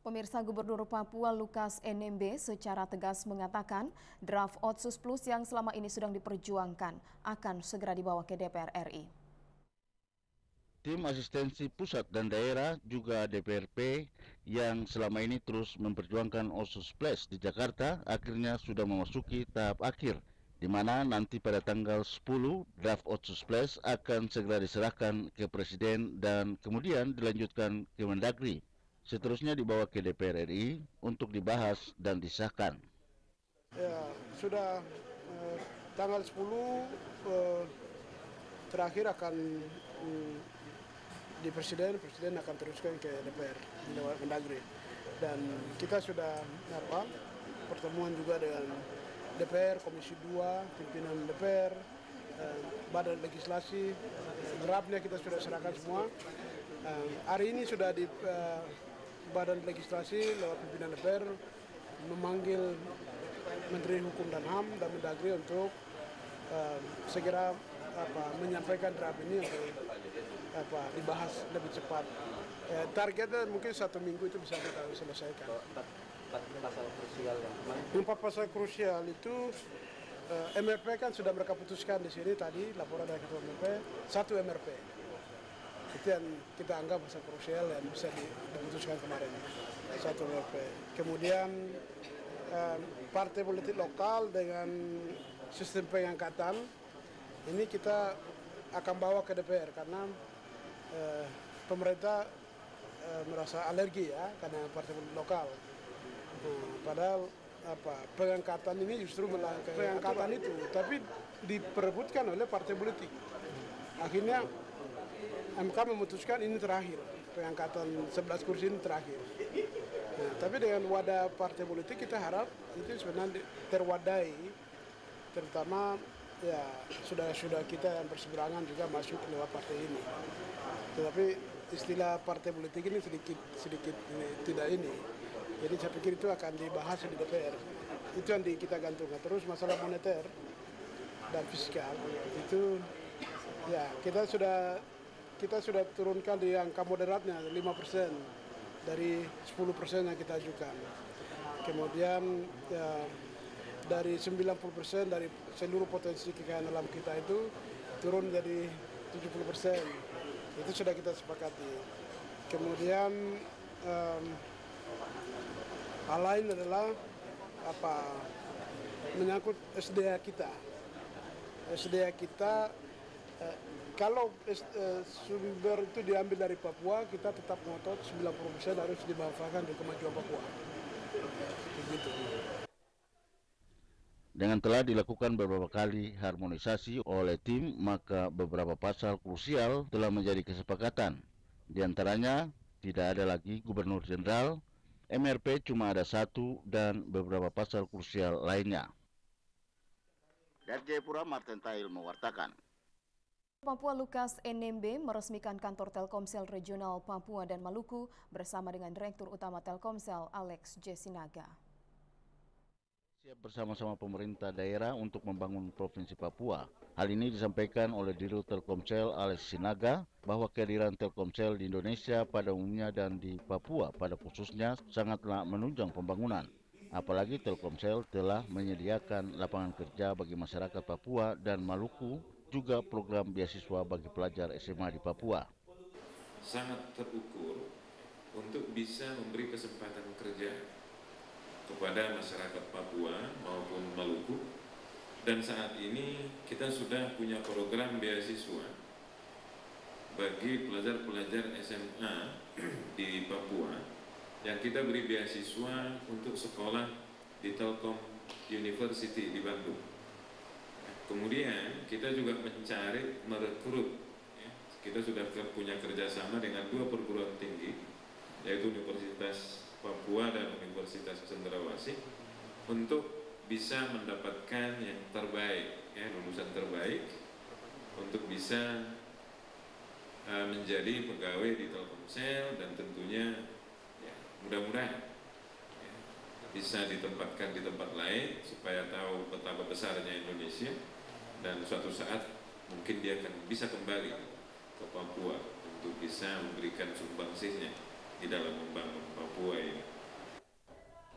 Pemirsa, Gubernur Papua Lukas NMB secara tegas mengatakan draft Otsus Plus yang selama ini sedang diperjuangkan akan segera dibawa ke DPR RI. Tim asistensi pusat dan daerah juga DPRP yang selama ini terus memperjuangkan Otsus Plus di Jakarta akhirnya sudah memasuki tahap akhir, di mana nanti pada tanggal 10 draft Otsus Plus akan segera diserahkan ke Presiden dan kemudian dilanjutkan ke Mendagri. Seterusnya dibawa ke DPR RI untuk dibahas dan disahkan. Ya, sudah tanggal 10 terakhir akan di Presiden akan teruskan ke DPR lewat Mendagri. Dan kita sudah pertemuan juga dengan DPR, Komisi 2, pimpinan DPR, Badan Legislasi, draftnya kita sudah serahkan semua. Hari ini sudah di Badan Legislasi lewat pimpinan DPR memanggil Menteri Hukum dan HAM dan Mendagri untuk segera menyampaikan draft ini untuk dibahas lebih cepat. Targetnya mungkin 1 minggu itu bisa kita selesaikan. 4 pasal krusial yang kemarin. 4 pasal krusial itu MRP kan sudah mereka putuskan di sini tadi laporan dari Ketua MRP, 1 MRP. Itu yang kita anggap pasal krusial yang bisa diputuskan kemarin, 1 MRP. Kemudian partai politik lokal dengan sistem pengangkatan ini kita akan bawa ke DPR karena pemerintah merasa alergi ya karena partai politik lokal. Padahal pengangkatan ini justru pengangkatan itu tapi diperebutkan oleh partai politik. Akhirnya MK memutuskan ini terakhir, pengangkatan 11 kursi ini terakhir. Nah, tapi dengan wadah partai politik kita harap itu sebenarnya terwadai, terutama ya sudah kita yang berseberangan juga masuk lewat partai ini. Tetapi istilah partai politik ini sedikit tidak ini. Jadi saya pikir itu akan dibahas di DPR. Itu yang kita gantungkan. Terus masalah moneter dan fiskal itu ya kita sudah turunkan di angka moderatnya 5% dari 10% yang kita ajukan. Kemudian ya, dari 90% dari seluruh potensi kekayaan alam kita itu turun jadi 70%. Itu sudah kita sepakati. Kemudian hal lain adalah menyangkut SDA kita. SDA kita kalau sumber itu diambil dari Papua, kita tetap ngotot 90% harus dimanfaatkan untuk kemajuan Papua. Begitu. Dengan telah dilakukan beberapa kali harmonisasi oleh tim, maka beberapa pasal krusial telah menjadi kesepakatan. Di antaranya, tidak ada lagi gubernur jenderal, MRP cuma ada 1 dan beberapa pasal krusial lainnya. Dari Jayapura, Martin Tail mewartakan. Papua Lukas NMB meresmikan kantor Telkomsel Regional Papua dan Maluku bersama dengan Direktur Utama Telkomsel Alex J. Sinaga. Siap bersama-sama pemerintah daerah untuk membangun Provinsi Papua. Hal ini disampaikan oleh Dirut Telkomsel Alex Sinaga bahwa kehadiran Telkomsel di Indonesia pada umumnya dan di Papua pada khususnya sangatlah menunjang pembangunan. Apalagi Telkomsel telah menyediakan lapangan kerja bagi masyarakat Papua dan Maluku, juga program beasiswa bagi pelajar SMA di Papua. Sangat terukur untuk bisa memberi kesempatan kerja kepada masyarakat Papua maupun Maluku, dan saat ini kita sudah punya program beasiswa bagi pelajar-pelajar SMA di Papua yang kita beri beasiswa untuk sekolah di Telkom University di Bandung. Kemudian kita juga merekrut, ya. Kita sudah punya kerjasama dengan 2 perguruan tinggi, yaitu Universitas Papua dan Universitas Cendrawasih, untuk bisa mendapatkan yang terbaik, ya, lulusan terbaik, untuk bisa menjadi pegawai di Telkomsel dan tentunya ya, mudah-mudahan ya, bisa ditempatkan di tempat lain supaya tahu betapa besarnya Indonesia. Dan suatu saat mungkin dia akan bisa kembali ke Papua untuk bisa memberikan sumbangsihnya di dalam membangun Papua ini.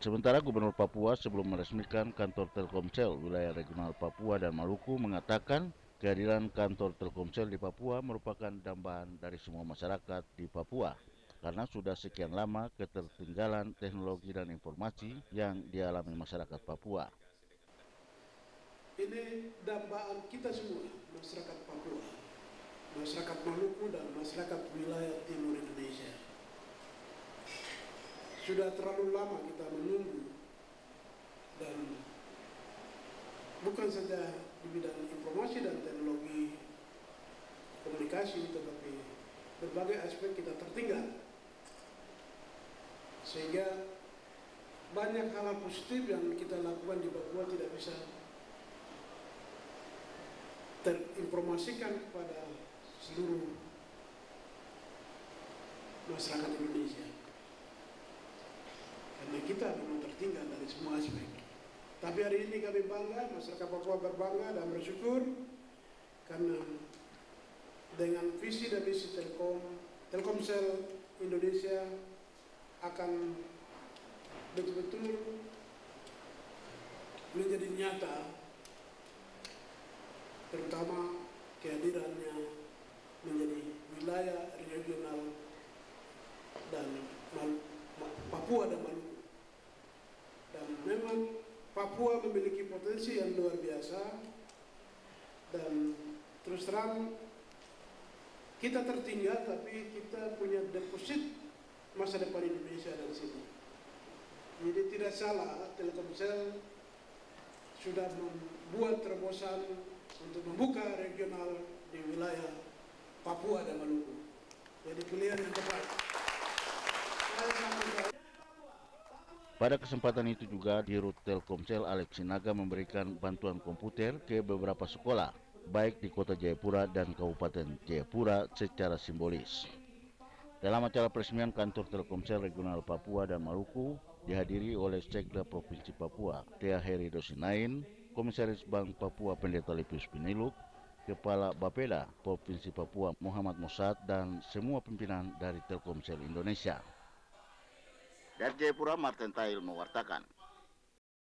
Sementara Gubernur Papua sebelum meresmikan kantor Telkomsel wilayah regional Papua dan Maluku mengatakan kehadiran kantor Telkomsel di Papua merupakan dambaan dari semua masyarakat di Papua karena sudah sekian lama ketertinggalan teknologi dan informasi yang dialami masyarakat Papua. Ini dambaan kita semua, masyarakat Papua, masyarakat Maluku dan masyarakat wilayah timur Indonesia. Sudah terlalu lama kita menunggu, dan bukan saja di bidang informasi dan teknologi komunikasi, tetapi berbagai aspek kita tertinggal. Sehingga banyak hal positif yang kita lakukan di Papua tidak bisa terinformasikan kepada seluruh masyarakat Indonesia. Karena kita memang tertinggal dari semua aspek. Tapi hari ini kami bangga, masyarakat Papua berbangga dan bersyukur karena dengan visi dan misi Telkomsel Indonesia akan betul-betul menjadi nyata, terutama kehadirannya menjadi wilayah regional dan Papua dan Maluku. Dan memang Papua memiliki potensi yang luar biasa, dan terus terang kita tertinggal, tapi kita punya deposit masa depan Indonesia dari sini. Jadi tidak salah Telkomsel sudah membuat terobosan untuk membuka regional di wilayah Papua dan Maluku. Jadi pilihan yang tepat. Pada kesempatan itu juga Dirut Telkomsel Alex Sinaga memberikan bantuan komputer ke beberapa sekolah, baik di Kota Jayapura dan Kabupaten Jayapura secara simbolis. Dalam acara peresmian kantor Telkomsel Regional Papua dan Maluku dihadiri oleh Sekda Provinsi Papua, Tea Heri Dosinain, Komisaris Bank Papua Pendeta Lipius Piniluk, Kepala Bapeda Provinsi Papua Muhammad Mossad, dan semua pimpinan dari Telkomsel Indonesia. Dari Jayapura, Martin Tail mewartakan.